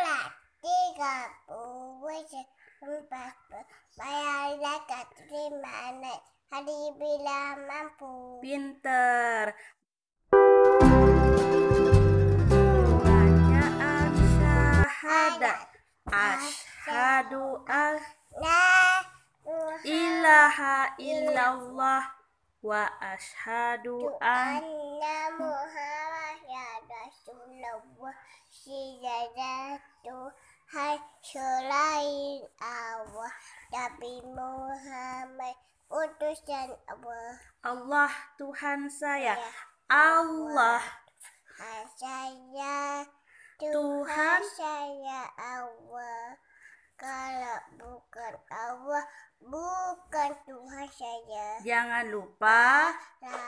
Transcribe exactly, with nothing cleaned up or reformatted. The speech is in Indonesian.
Sholat tiga puluh empat bayarlah terima naik hari bila mampu. Pinter. Bacaan syahadat. Asyhadu an La ilaha illallah wa asyhadu an anna Muhammad Rasulullah. Sejadatu hai selain Allah, tapi Muhammad utusan Allah. Allah Tuhan saya. Ya, Allah saya Tuhan. Tuhan saya Allah. Kalau bukan Allah, bukan Tuhan saya. Jangan lupa La